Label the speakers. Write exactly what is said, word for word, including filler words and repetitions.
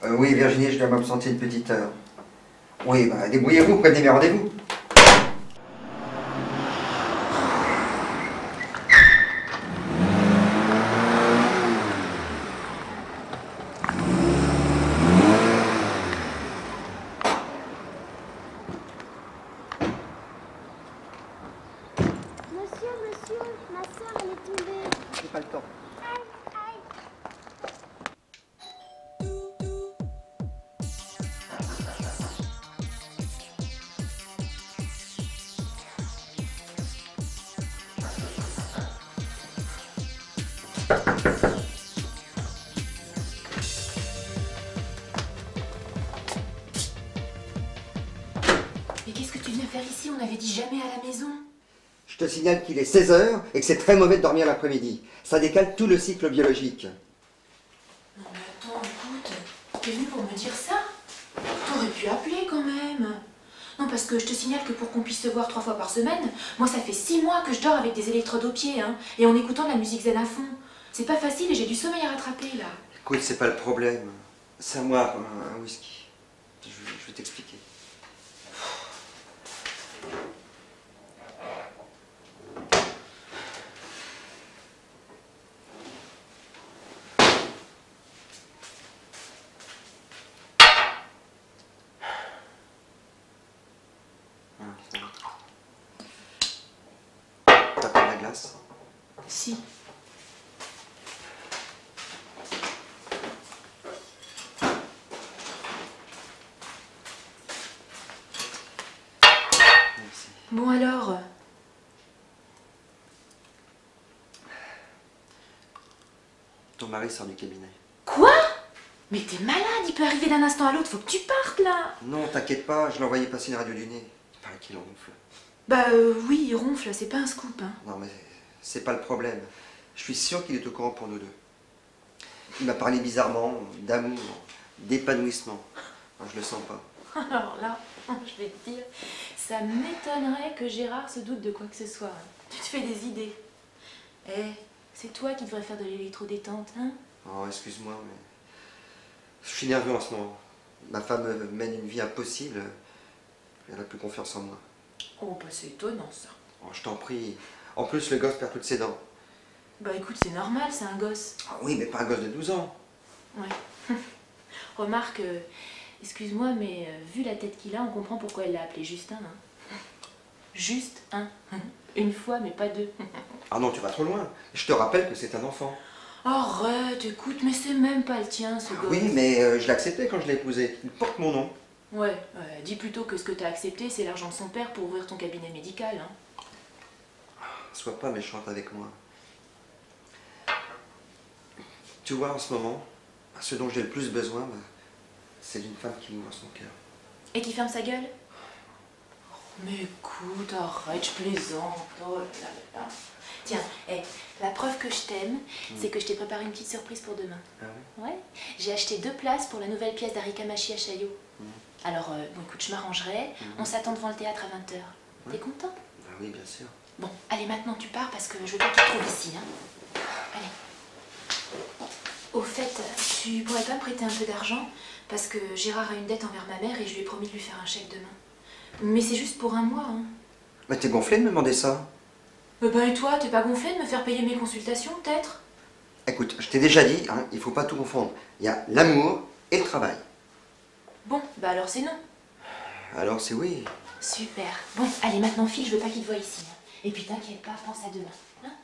Speaker 1: Euh, oui, Virginie, je dois m'absenter une petite heure. Oui, bah, débrouillez-vous, prenez mes rendez-vous.
Speaker 2: Monsieur, monsieur, ma soeur, elle est tombée.
Speaker 1: J'ai pas le temps.
Speaker 2: Aïe, aïe.
Speaker 3: Mais qu'est-ce que tu viens faire ici? On avait dit jamais à la maison.
Speaker 1: Je te signale qu'il est seize heures et que c'est très mauvais de dormir l'après-midi. Ça décale tout le cycle biologique.
Speaker 3: Non mais attends, écoute, t'es venu pour me dire ça? T'aurais pu appeler quand même. Non, parce que je te signale que pour qu'on puisse se voir trois fois par semaine, moi ça fait six mois que je dors avec des électrodes aux pieds, hein, et en écoutant de la musique zen à fond. C'est pas facile et j'ai du sommeil à rattraper là.
Speaker 1: Écoute, c'est pas le problème. C'est à moi, un, un whisky. Je, je vais t'expliquer. T'as pas la glace?
Speaker 3: Si.
Speaker 1: Merci.
Speaker 3: Bon alors,
Speaker 1: Ton mari sort du cabinet.
Speaker 3: quoi? Mais t'es malade, il peut arriver d'un instant à l'autre, faut que tu partes là.
Speaker 1: Non, t'inquiète pas, je l'ai envoyé passer une radio du nez. Il paraît qu'il ronfle.
Speaker 3: Bah euh, oui, il ronfle, c'est pas un scoop, hein.
Speaker 1: Non, mais c'est pas le problème. Je suis sûr qu'il est au courant pour nous deux. Il m'a parlé bizarrement d'amour, d'épanouissement. Non, je le sens pas.
Speaker 3: Alors là, je vais te dire, ça m'étonnerait que Gérard se doute de quoi que ce soit. Tu te fais des idées. Eh, c'est toi qui devrais faire de l'électro-détente, hein?
Speaker 1: Oh, excuse-moi, mais je suis nerveux en ce moment. Ma femme mène une vie impossible. Elle a plus confiance en moi.
Speaker 3: Oh, bah c'est étonnant ça.
Speaker 1: Oh, je t'en prie. En plus, le gosse perd toutes ses dents.
Speaker 3: Bah écoute, c'est normal, c'est un gosse.
Speaker 1: Ah oui, mais pas un gosse de douze ans.
Speaker 3: Ouais. Remarque, euh, excuse-moi, mais euh, vu la tête qu'il a, on comprend pourquoi elle l'a appelé Justin. Hein. Juste un. Une fois, mais pas deux.
Speaker 1: Ah non, tu vas trop loin. Je te rappelle que c'est un enfant.
Speaker 3: Arrête, écoute, mais c'est même pas le tien, ce gosse.
Speaker 1: Oui, mais euh, je l'ai accepté quand je l'ai épousé. Il porte mon nom.
Speaker 3: Ouais, ouais, dis plutôt que ce que t'as accepté, c'est l'argent de son père pour ouvrir ton cabinet médical. Hein.
Speaker 1: Sois pas méchante avec moi. Tu vois, en ce moment, ce dont j'ai le plus besoin, bah, c'est d'une femme qui m'ouvre son cœur.
Speaker 3: Et qui ferme sa gueule? Mais écoute, arrête, je plaisante. Oh là là là. Tiens, hey, la preuve que je t'aime, mmh. c'est que je t'ai préparé une petite surprise pour demain.
Speaker 1: Ah oui?
Speaker 3: Ouais. J'ai acheté deux places pour la nouvelle pièce d'Arika Machi à Chaillot.
Speaker 1: Mmh.
Speaker 3: Alors, euh, bon, écoute, je m'arrangerai. Mmh. On s'attend devant le théâtre à vingt heures. Ouais. T'es content?
Speaker 1: Bah oui, bien sûr.
Speaker 3: Bon, allez, maintenant tu pars parce que je veux pas que tu te trouves ici. Hein. Allez. Au fait, tu pourrais pas me prêter un peu d'argent? Parce que Gérard a une dette envers ma mère et je lui ai promis de lui faire un chèque demain. Mais c'est juste pour un mois, hein.
Speaker 1: Mais t'es gonflé de me demander ça?
Speaker 3: Euh ben et toi, t'es pas gonflé de me faire payer mes consultations, peut-être?
Speaker 1: Écoute, je t'ai déjà dit, hein, il faut pas tout confondre. Il y a l'amour et le travail.
Speaker 3: Bon, bah alors c'est non.
Speaker 1: Alors c'est oui.
Speaker 3: Super. Bon, allez, maintenant file, je veux pas qu'il te voie ici. Hein. Et puis t'inquiète pas, pense à demain. Hein?